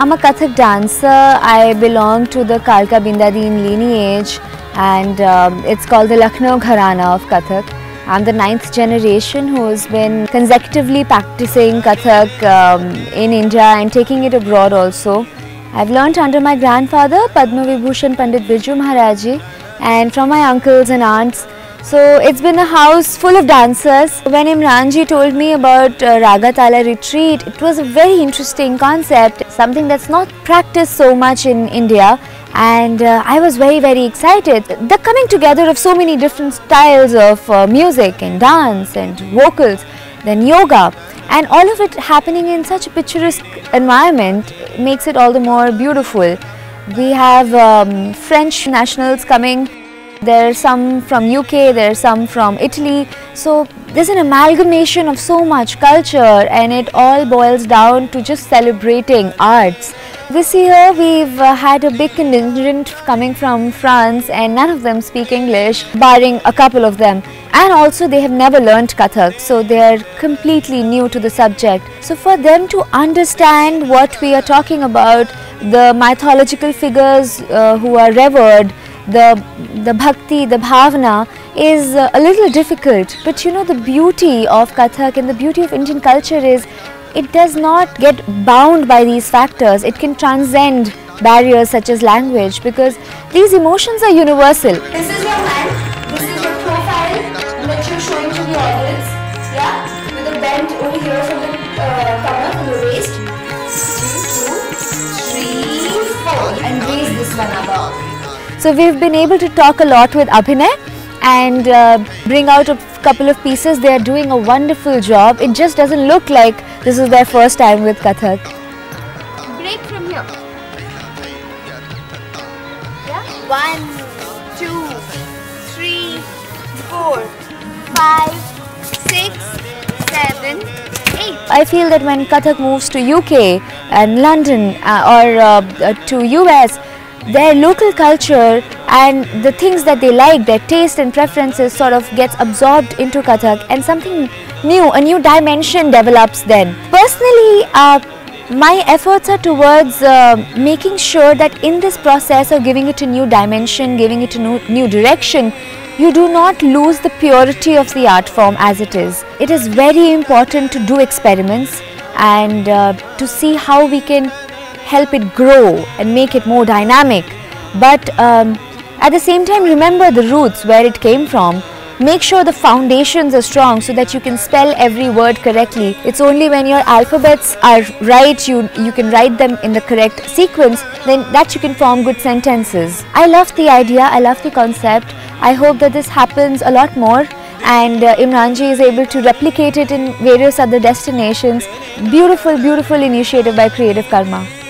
I'm a Kathak dancer. I belong to the Kalka Bindadeen lineage, and it's called the Lucknow Gharana of Kathak. I'm the 9th generation who has been consecutively practicing Kathak in India and taking it abroad also. I've learnt under my grandfather Padma Vibhushan Pandit Birju Maharaji and from my uncles and aunts. So it's been a house full of dancers. When Imranji told me about Raaga Taala Retreat, it was a very interesting concept, something that's not practiced so much in India, and I was very excited. The coming together of so many different styles of music and dance and vocals, then yoga, and all of it happening in such a picturesque environment makes it all the more beautiful. We have French nationals coming. There are some from UK, there are some from Italy. So there's an amalgamation of so much culture, and it all boils down to just celebrating arts. This year we've had a big contingent coming from France, and none of them speak English, barring a couple of them. And also they have never learnt Kathak, so they are completely new to the subject. So for them to understand what we are talking about, the mythological figures who are revered, the bhakti, the bhavana is a little difficult. But you know, the beauty of Kathak and the beauty of Indian culture is it does not get bound by these factors. It can transcend barriers such as language, because these emotions are universal. This is your hand, this is your profile that you're showing to the audience, yeah, with a bend over here from the cover, from the waist. 2, 3, 4, and raise this one above. So we've been able to talk a lot with Abhinay and bring out a couple of pieces. They are doing a wonderful job. It just doesn't look like this is their first time with Kathak. Break from here. Yeah? 1, 2, 3, 4, 5, 6, 7, 8. I feel that when Kathak moves to UK and London or to US, their local culture and the things that they like, their taste and preferences sort of gets absorbed into Kathak, and something new, a new dimension develops then. Personally, my efforts are towards making sure that in this process of giving it a new dimension, giving it a new direction, you do not lose the purity of the art form as it is. It is very important to do experiments and to see how we can help it grow and make it more dynamic, but at the same time remember the roots where it came from. Make sure the foundations are strong so that you can spell every word correctly. It's only when your alphabets are right, you can write them in the correct sequence, then that you can form good sentences. I love the idea, I love the concept. I hope that this happens a lot more, and Imranji is able to replicate it in various other destinations. Beautiful initiative by Creative Karma.